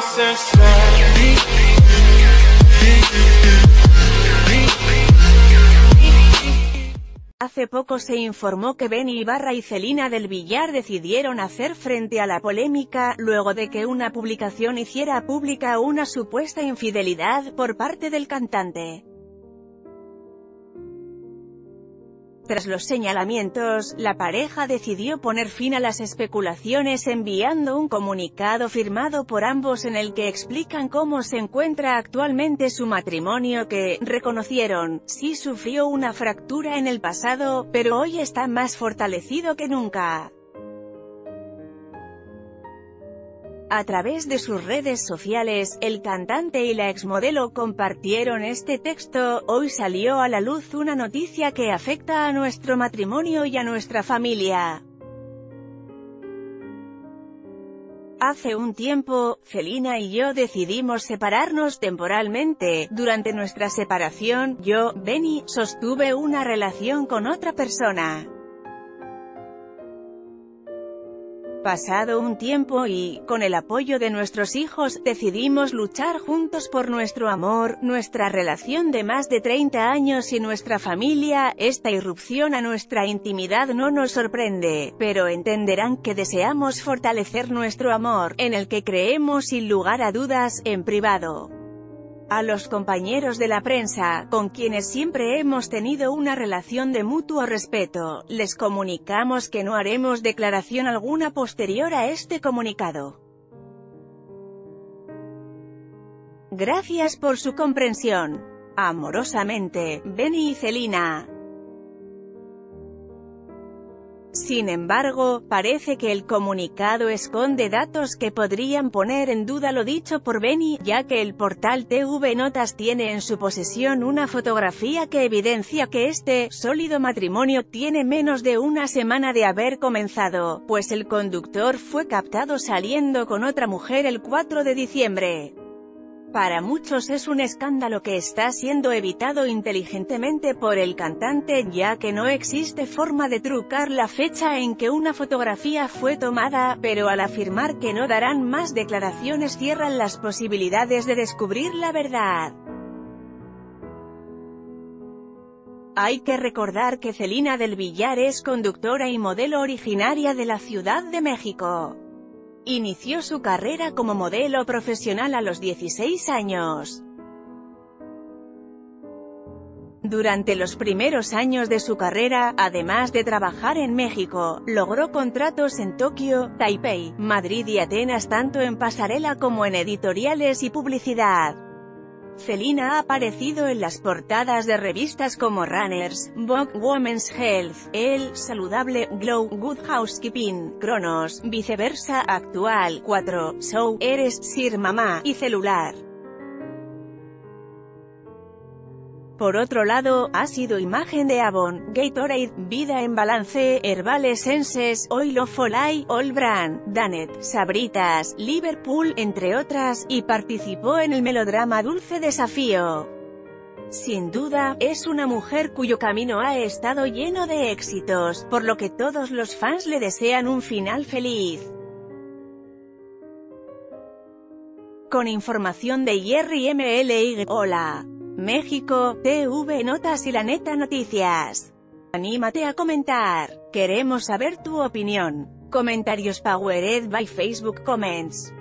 Hace poco se informó que Benny Ibarra y Celina del Villar decidieron hacer frente a la polémica, luego de que una publicación hiciera pública una supuesta infidelidad por parte del cantante. Tras los señalamientos, la pareja decidió poner fin a las especulaciones enviando un comunicado firmado por ambos en el que explican cómo se encuentra actualmente su matrimonio que, reconocieron, sí sufrió una fractura en el pasado, pero hoy está más fortalecido que nunca. A través de sus redes sociales, el cantante y la exmodelo compartieron este texto: hoy salió a la luz una noticia que afecta a nuestro matrimonio y a nuestra familia. Hace un tiempo, Celina y yo decidimos separarnos temporalmente. Durante nuestra separación, yo, Benny, sostuve una relación con otra persona. Pasado un tiempo y, con el apoyo de nuestros hijos, decidimos luchar juntos por nuestro amor, nuestra relación de más de 30 años y nuestra familia. Esta irrupción a nuestra intimidad no nos sorprende, pero entenderán que deseamos fortalecer nuestro amor, en el que creemos sin lugar a dudas, en privado. A los compañeros de la prensa, con quienes siempre hemos tenido una relación de mutuo respeto, les comunicamos que no haremos declaración alguna posterior a este comunicado. Gracias por su comprensión. Amorosamente, Benny y Celina. Sin embargo, parece que el comunicado esconde datos que podrían poner en duda lo dicho por Benny, ya que el portal TV Notas tiene en su posesión una fotografía que evidencia que este sólido matrimonio tiene menos de una semana de haber comenzado, pues el conductor fue captado saliendo con otra mujer el 4 de diciembre. Para muchos es un escándalo que está siendo evitado inteligentemente por el cantante, ya que no existe forma de trucar la fecha en que una fotografía fue tomada, pero al afirmar que no darán más declaraciones cierran las posibilidades de descubrir la verdad. Hay que recordar que Celina del Villar es conductora y modelo originaria de la Ciudad de México. Inició su carrera como modelo profesional a los 16 años. Durante los primeros años de su carrera, además de trabajar en México, logró contratos en Tokio, Taipei, Madrid y Atenas tanto en pasarela como en editoriales y publicidad. Celina ha aparecido en las portadas de revistas como Runners, Vogue, Women's Health, Elle, Saludable, Glow, Good Housekeeping, Cronos, Viceversa, Actual, 4, Show, Eres, Sir Mamá, y Celular. Por otro lado, ha sido imagen de Avon, Gatorade, Vida en Balance, Herbal Essences, Oil of Olay, All Brand, Danet, Sabritas, Liverpool, entre otras, y participó en el melodrama Dulce Desafío. Sin duda, es una mujer cuyo camino ha estado lleno de éxitos, por lo que todos los fans le desean un final feliz. Con información de Jerry MLY. Hola. México, TV Notas y La Neta Noticias. Anímate a comentar. Queremos saber tu opinión. Comentarios powered by Facebook Comments.